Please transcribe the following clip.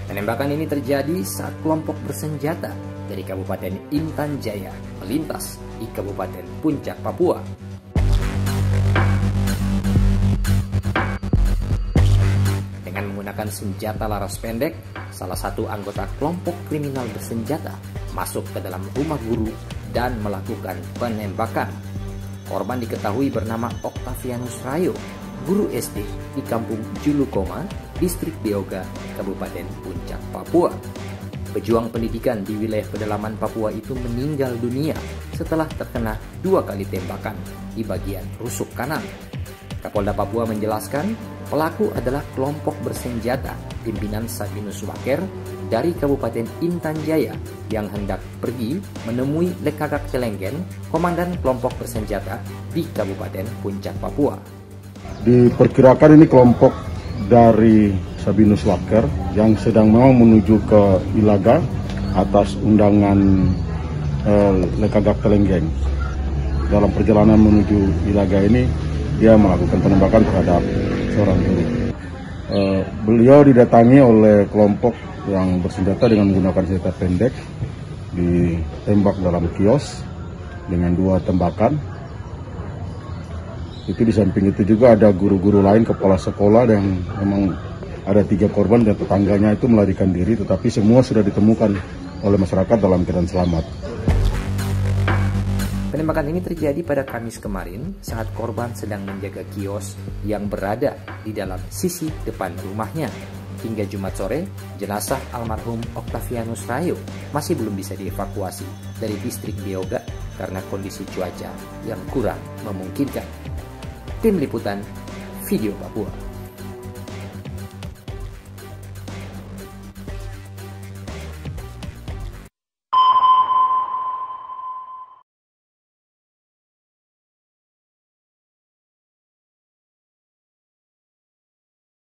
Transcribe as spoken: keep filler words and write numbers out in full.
Penembakan ini terjadi saat kelompok bersenjata dari Kabupaten Intan Jaya melintas di Kabupaten Puncak, Papua. Dengan menggunakan senjata laras pendek, salah satu anggota kelompok kriminal bersenjata masuk ke dalam rumah guru dan melakukan penembakan. Korban diketahui bernama Octavianus Rayo, guru S D di Kampung Julukoma, Distrik Beoga, Kabupaten Puncak, Papua. Pejuang pendidikan di wilayah pedalaman Papua itu meninggal dunia setelah terkena dua kali tembakan di bagian rusuk kanan. Kapolda Papua menjelaskan, pelaku adalah kelompok bersenjata pimpinan Sabinus Waker dari Kabupaten Intan Jaya yang hendak pergi menemui Lekagak Celenggen, komandan kelompok bersenjata di Kabupaten Puncak, Papua. Diperkirakan ini kelompok dari Sabinus Waker yang sedang mau menuju ke Ilaga atas undangan eh, Lekagak Celenggen. Dalam perjalanan menuju Ilaga ini, dia melakukan penembakan terhadap seorang guru. Eh, beliau didatangi oleh kelompok yang bersenjata dengan menggunakan senjata pendek, ditembak dalam kios dengan dua tembakan. Itu di samping itu juga ada guru-guru lain, kepala sekolah, yang memang ada tiga korban dan tetangganya itu melarikan diri, tetapi semua sudah ditemukan oleh masyarakat dalam keadaan selamat. Penembakan ini terjadi pada Kamis kemarin saat korban sedang menjaga kios yang berada di dalam sisi depan rumahnya. Hingga Jumat sore, jenazah almarhum Octavianus Rayo masih belum bisa dievakuasi dari distrik Beoga karena kondisi cuaca yang kurang memungkinkan. Tim Liputan Video Papua.